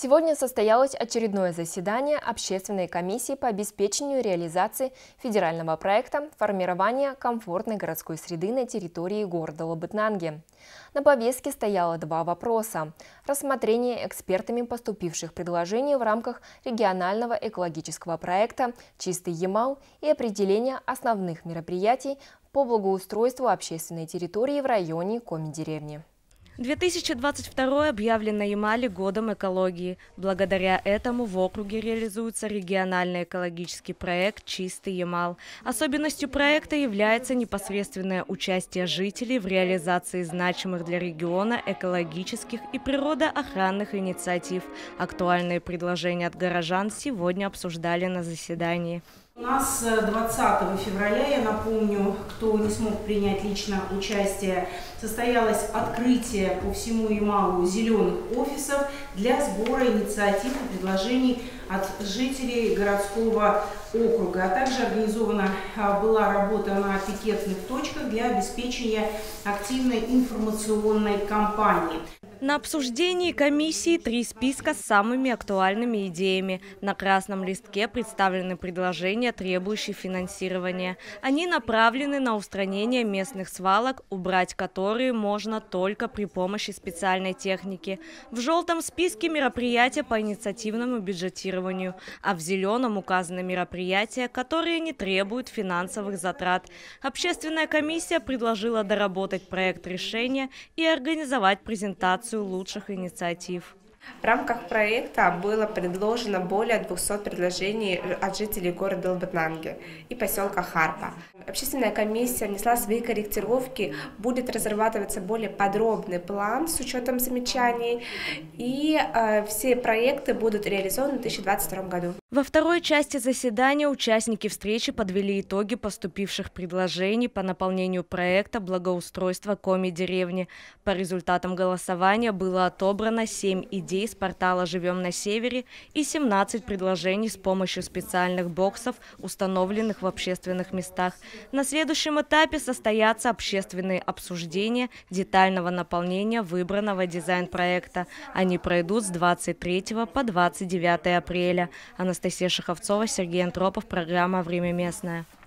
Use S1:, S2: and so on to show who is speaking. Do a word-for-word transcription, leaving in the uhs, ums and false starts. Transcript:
S1: Сегодня состоялось очередное заседание Общественной комиссии по обеспечению реализации федерального проекта формирования комфортной городской среды на территории города Лабытнанги. На повестке стояло два вопроса – рассмотрение экспертами поступивших предложений в рамках регионального экологического проекта «Чистый Ямал» и определение основных мероприятий по благоустройству общественной территории в районе Коми-деревни.
S2: две тысячи двадцать второй объявлен на Ямале годом экологии. Благодаря этому в округе реализуется региональный экологический проект «Чистый Ямал». Особенностью проекта является непосредственное участие жителей в реализации значимых для региона экологических и природоохранных инициатив. Актуальные предложения от горожан сегодня обсуждали на заседании.
S3: У нас двадцатого февраля, я напомню, кто не смог принять лично участие, состоялось открытие по всему Ямалу зеленых офисов для сбора инициатив и предложений от жителей городского округа. А также организована была работа на пикетных точках для обеспечения активной информационной кампании.
S2: На обсуждении комиссии три списка с самыми актуальными идеями. На красном листке представлены предложения, требующие финансирования. Они направлены на устранение местных свалок, убрать которые можно только при помощи специальной техники. В желтом списке мероприятия по инициативному бюджетированию, а в зеленом указаны мероприятия, которые не требуют финансовых затрат. Общественная комиссия предложила доработать проект решения и организовать презентацию лучших инициатив.
S4: В рамках проекта было предложено более двухсот предложений от жителей города Лабытнанги и поселка Харпа. Общественная комиссия внесла свои корректировки, будет разрабатываться более подробный план с учетом замечаний, и э, все проекты будут реализованы в две тысячи двадцать втором году.
S2: Во второй части заседания участники встречи подвели итоги поступивших предложений по наполнению проекта благоустройства Коми-деревни. По результатам голосования было отобрано семь идей с портала «Живем на севере» и семнадцать предложений с помощью специальных боксов, установленных в общественных местах. На следующем этапе состоятся общественные обсуждения детального наполнения выбранного дизайн-проекта. Они пройдут с двадцать третьего по двадцать девятое апреля. Анастасия Шаховцова, Сергей Антропов, программа «Время местное».